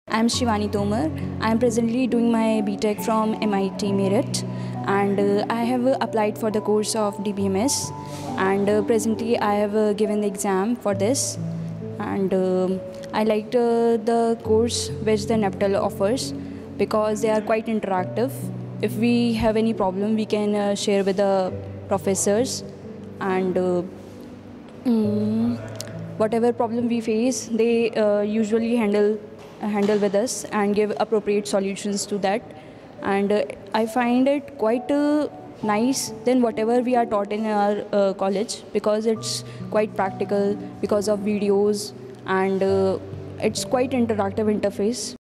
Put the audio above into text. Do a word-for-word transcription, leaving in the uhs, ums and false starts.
I'm Shivani Tomar. I'm presently doing my B Tech from M I T Meerut, and uh, I have uh, applied for the course of D B M S, and uh, presently I have uh, given the exam for this, and um I liked uh, the course which the NAPTEL offers because they are quite interactive. If we have any problem, we can uh, share with the professors, and uh, mm, whatever problem we face, they uh, usually handle handle with us and give appropriate solutions to that. And uh, I find it quite uh, nice than whatever we are taught in our uh, college, because it's quite practical because of videos, and uh, it's quite interactive interface.